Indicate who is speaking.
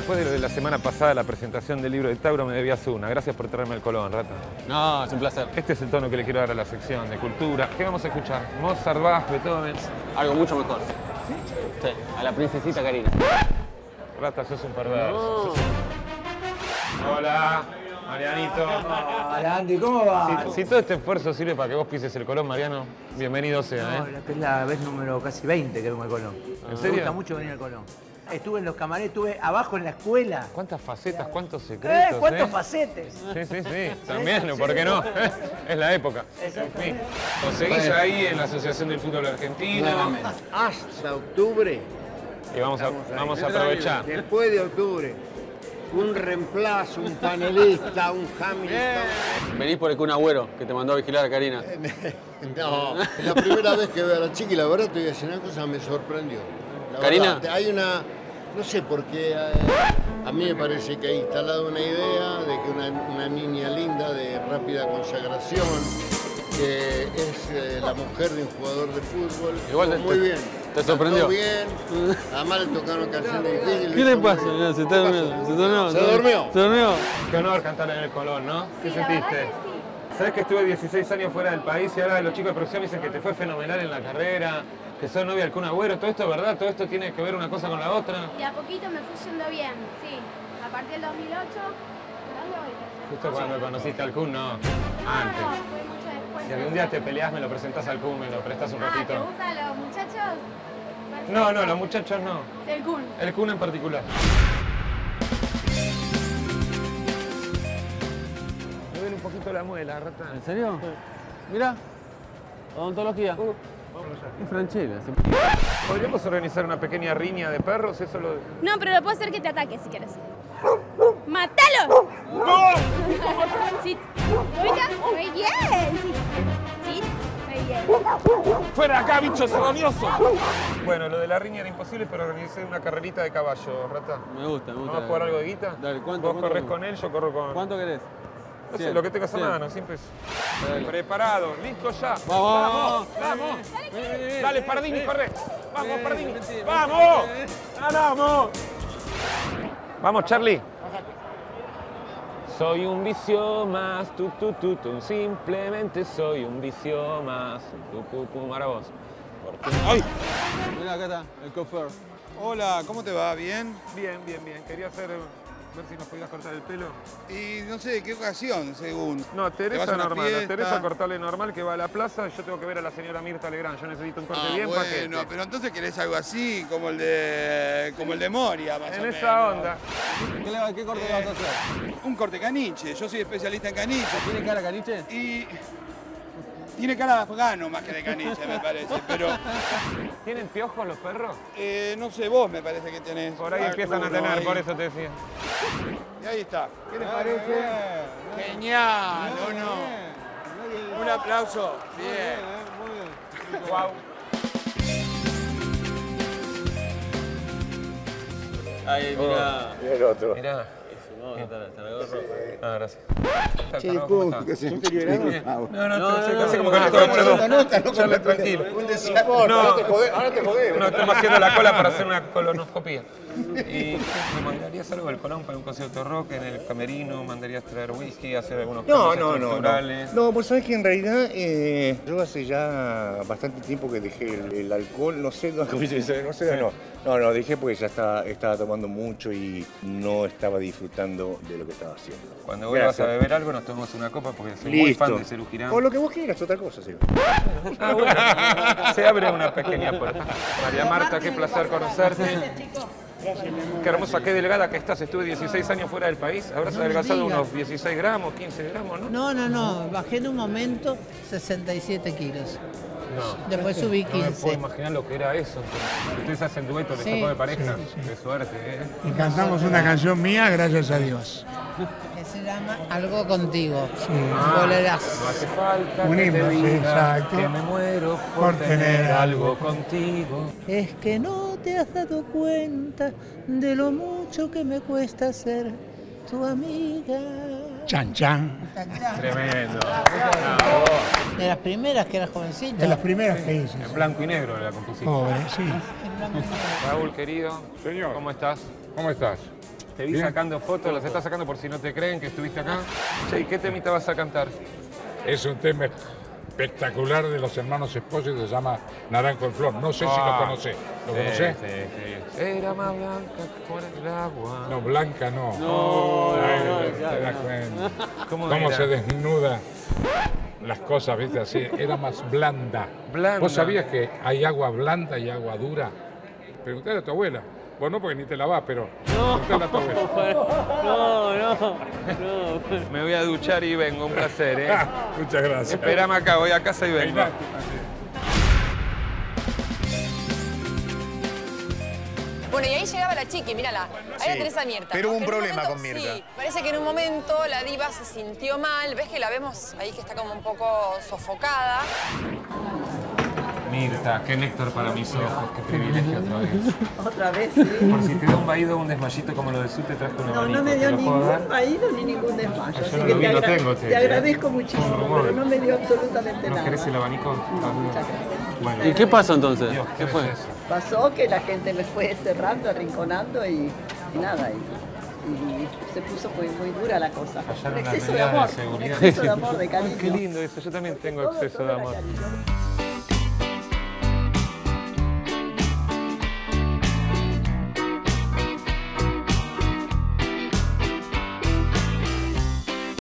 Speaker 1: después de lo de la semana pasada, la presentación del libro de Tauro, me debías una. Gracias por traerme el Colón, Rata.
Speaker 2: No, es un placer.
Speaker 1: Este es el tono que le quiero dar a la sección de cultura. ¿Qué vamos a escuchar? Mozart, Bach, Beethoven.
Speaker 2: Algo mucho mejor. Sí, a la princesita Karina.
Speaker 1: Rata, sos un perverso. Hola, Marianito.
Speaker 3: Hola, Andy, ¿cómo va?
Speaker 1: Si todo este esfuerzo sirve para que vos pises el Colón, Mariano, bienvenido sea,
Speaker 3: No, es la vez número casi 20 que vengo al Colón.
Speaker 1: ¿En serio?
Speaker 3: Me gusta mucho venir al Colón. Estuve en los camarines, estuve abajo en la escuela.
Speaker 1: ¿Cuántas facetas, cuántos secretos?
Speaker 3: ¿Cuántos facetes?
Speaker 1: Sí. También, ¿por qué no? Es la época. En fin. ¿Os seguís ahí en la Asociación del Fútbol Argentino?
Speaker 4: Hasta octubre.
Speaker 1: Y vamos a aprovechar.
Speaker 4: Después de octubre. Un reemplazo, un panelista, un Hamilton.
Speaker 2: Venís por el Kun Agüero, que te mandó a vigilar a Karina.
Speaker 4: No, es la primera vez que veo a la chica y la verdad te voy a decir una cosa, me sorprendió. La
Speaker 2: ¿Karina?
Speaker 4: verdad, hay una, no sé por qué, a mí me parece que ha instalado una idea de que una niña linda de rápida consagración, que es la mujer de un jugador de fútbol.
Speaker 2: Igual
Speaker 4: muy bien.
Speaker 2: ¿Te sorprendió?
Speaker 4: Muy bien. Además le tocaron canciones difíciles.
Speaker 2: ¿Qué le pasa? Se está durmiendo.
Speaker 4: Se durmió.
Speaker 2: Se durmió.
Speaker 1: Qué honor cantar en el Colón, ¿no? ¿Qué sentiste? Sabes que estuve 16 años fuera del país y ahora los chicos de producción me dicen que te fue fenomenal en la carrera, que sos novia del Kun Agüero. ¿Todo esto es verdad? ¿Todo esto tiene que ver una cosa con la otra?
Speaker 5: Y a poquito me fui yendo bien, sí. A partir del 2008, ¿dónde voy?
Speaker 1: Justo cuando conociste al Kun, no.
Speaker 5: No,
Speaker 1: Antes.
Speaker 5: fue mucho después.
Speaker 1: Si algún día te peleás, me lo presentás al Kun, me lo prestás un
Speaker 5: ¿te
Speaker 1: ratito.
Speaker 5: gustan los muchachos?
Speaker 1: No, los muchachos no.
Speaker 5: El Kun.
Speaker 1: El Kun en particular. Me duele un poquito la muela, Rata.
Speaker 2: ¿En serio? Mirá. Odontología. Es Franchella.
Speaker 1: ¿Podríamos organizar una pequeña riña de perros? Eso lo...
Speaker 5: No, pero lo puedo hacer que te ataque si quieres. ¡Mátalo! ¡No! Sí. ¿Ubicas? Muy bien. Sí. Muy bien.
Speaker 1: ¡Fuera acá, bichos rabiosos! Bueno, lo de la riña era imposible, pero organicé una carrerita de caballo, Rata.
Speaker 2: Me gusta.
Speaker 1: ¿Vamos a jugar algo de guita?
Speaker 2: Dale, ¿cuánto?
Speaker 1: Vos corres con él, yo corro con...
Speaker 2: ¿Cuánto querés?
Speaker 1: No sé,
Speaker 2: 100,
Speaker 1: lo que tengas a
Speaker 2: 100.
Speaker 1: mano, siempre es...
Speaker 2: Dale.
Speaker 1: Preparado, listo ya.
Speaker 2: Vamos.
Speaker 1: Dale, Pardini, corre. Vamos, Pardini.
Speaker 2: Vení.
Speaker 1: ¡Vamos! ¡Ganamos! Vamos, Charlie. Soy un vicio más, simplemente soy un vicio más. Ahora vos. ¡Ay!
Speaker 2: Mirá, acá está, el cofer.
Speaker 6: Hola, ¿cómo te va? ¿Bien?
Speaker 1: Bien. Quería ver si nos podías cortar el pelo.
Speaker 6: Y no sé de qué ocasión, según.
Speaker 1: No,
Speaker 6: ¿Te vas
Speaker 1: Teresa
Speaker 6: a una
Speaker 1: normal.
Speaker 6: fiesta?
Speaker 1: Teresa cortale normal que va a la plaza. Yo tengo que ver a la señora Mirta Legrand. Yo necesito un corte bien paquete.
Speaker 6: Bueno, pero entonces querés algo así, como el de Moria, más o
Speaker 1: En
Speaker 6: menos.
Speaker 1: esa onda.
Speaker 2: ¿Qué corte le vas a hacer?
Speaker 6: Un corte caniche, yo soy especialista en caniche.
Speaker 2: ¿Tiene cara caniche?
Speaker 6: Y tiene cara de afgano más que de caniche, me parece, pero
Speaker 1: ¿Tienen piojos los perros?
Speaker 6: no sé, vos me parece que tenés.
Speaker 1: Por ahí empiezan a
Speaker 6: alguno
Speaker 1: tener,
Speaker 6: ahí.
Speaker 1: por eso te decía.
Speaker 6: Y ahí está. ¿Qué les parece? Genial, ¿o no? Un aplauso. Bien.
Speaker 1: Guau.
Speaker 2: Ahí, mirá.
Speaker 4: El otro.
Speaker 1: Mirá.
Speaker 2: No, está el gorro.
Speaker 1: Ah, gracias.
Speaker 4: Che,
Speaker 1: ¿Cómo
Speaker 4: ¿cómo?
Speaker 1: estás?
Speaker 4: ¿Qué haces? ¿Un telegrama?
Speaker 1: No, casi como que no estoy hablando. Charlie, tranquilo.
Speaker 4: Ahora te jodés.
Speaker 1: No, estamos haciendo la cola para hacer una colonoscopía. Y me mandarías algo del Colón para un concierto de rock en el camerino, mandarías traer whisky, hacer algunos cambios estructurales.
Speaker 7: No, pues sabes que en realidad yo hace ya bastante tiempo que dejé el alcohol, no sé, no, dejé porque ya estaba tomando mucho y no estaba disfrutando de lo que estaba haciendo.
Speaker 1: Cuando vuelvas a
Speaker 7: Gracias.
Speaker 1: beber algo nos tomamos una copa porque soy muy fan de Serú Girán.
Speaker 7: O lo que vos quieras, otra cosa, sí.
Speaker 1: Ah, bueno, se abre una pequeña puerta. María Marta, qué placer conocerte. Qué hermosa, qué delgada que estás. Estuve 16 años fuera del país. Habrás adelgazado unos 16 gramos, 15 gramos, ¿no?
Speaker 8: No, bajé en un momento 67 kilos.
Speaker 1: No.
Speaker 8: Después subí
Speaker 1: No me puedo
Speaker 8: 15.
Speaker 1: imaginar lo que era eso. Ustedes hacen dueto, les
Speaker 8: Sí,
Speaker 1: tocó de pareja.
Speaker 8: sí.
Speaker 1: Qué suerte, ¿eh?
Speaker 9: Y cantamos una canción mía, gracias a Dios.
Speaker 8: Que se llama Algo Contigo.
Speaker 1: Ah,
Speaker 8: Volerás.
Speaker 1: no hace falta
Speaker 9: Un
Speaker 1: que te
Speaker 9: himno, sí,
Speaker 1: diga
Speaker 9: exacto.
Speaker 1: que me muero por tener algo contigo.
Speaker 8: Es que no te has dado cuenta de lo mucho que me cuesta ser tu amiga.
Speaker 9: Chan, chan.
Speaker 1: Tremendo.
Speaker 8: De las primeras que eras jovencita.
Speaker 9: De las primeras que hice.
Speaker 1: En blanco y negro la compusiste.
Speaker 9: Pobre, sí.
Speaker 1: Raúl, querido.
Speaker 10: Señor.
Speaker 1: ¿Cómo estás?
Speaker 10: ¿Cómo estás?
Speaker 1: Te vi
Speaker 10: Bien.
Speaker 1: sacando fotos, las estás sacando por si no te creen que estuviste acá. Che, ¿y qué temita vas a cantar?
Speaker 10: Es un tema espectacular de los hermanos Espósito, se llama Naranjo en Flor. No sé si lo conocés. ¿Lo conocés?
Speaker 1: Sí. Era más blanca por el agua.
Speaker 10: No, Blanca no. Te das cuenta.
Speaker 1: ¿Cómo
Speaker 10: ¿Cómo
Speaker 1: era?
Speaker 10: se desnuda las cosas, viste, así? Era más blanda.
Speaker 1: Blanda.
Speaker 10: ¿Vos sabías que hay agua blanda y agua dura? Preguntale a tu abuela. Vos no, porque ni te lavás, pero preguntale a tu abuela.
Speaker 2: No.
Speaker 1: Me voy a duchar y vengo, un placer, ¿eh?
Speaker 10: Muchas gracias.
Speaker 1: Esperame acá, voy a casa y vengo.
Speaker 10: Peinate.
Speaker 11: Bueno, y ahí llegaba la chiqui, mírala. Ahí la tenés a Mirta.
Speaker 12: Pero hubo un
Speaker 11: Que en
Speaker 12: problema
Speaker 11: momento,
Speaker 12: con Mirta.
Speaker 11: Sí, parece que en un momento la diva se sintió mal. ¿Ves que la vemos ahí que está como un poco sofocada?
Speaker 1: Mirta, qué néctar para mis ojos, qué privilegio otra vez.
Speaker 13: Otra vez, sí.
Speaker 1: Por si te da un vaído o un desmayito como lo de Su, te traje un abanico.
Speaker 13: No me dio
Speaker 1: ¿Te lo puedo dar?
Speaker 13: ningún vaído ni ningún desmayo.
Speaker 1: Yo
Speaker 13: Así
Speaker 1: no
Speaker 13: que
Speaker 1: lo vi, lo tengo,
Speaker 13: te agradezco muchísimo,
Speaker 1: rumor.
Speaker 13: pero no me dio absolutamente
Speaker 1: ¿No
Speaker 13: nada.
Speaker 1: querés el abanico?
Speaker 13: No, muchas gracias.
Speaker 1: Bueno.
Speaker 2: ¿Y qué pasó entonces?
Speaker 1: Dios,
Speaker 2: ¿Qué fue?
Speaker 1: belleza.
Speaker 13: Pasó que la gente me fue cerrando, arrinconando y nada. Y se puso muy dura la cosa.
Speaker 1: Fallaron
Speaker 13: Un
Speaker 1: las
Speaker 13: exceso de
Speaker 1: medidas
Speaker 13: amor,
Speaker 1: de seguridad.
Speaker 13: un exceso de amor, de cariño.
Speaker 1: Qué lindo eso, yo también tengo exceso de amor.
Speaker 13: Cariño.